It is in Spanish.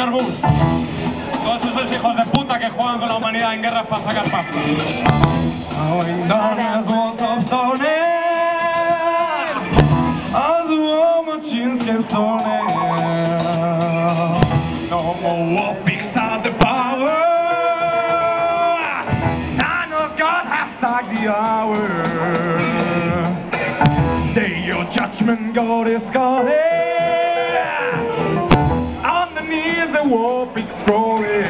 señor Bush. Todos esos hijos de puta que juegan con la humanidad en guerras para sacar pasta. Going down as walls of stone, as the war machines kept stoning. No more war pigs are the power. Son of God has struck the hour. Day your judgment, God is calling. Underneath the war pigs crawling.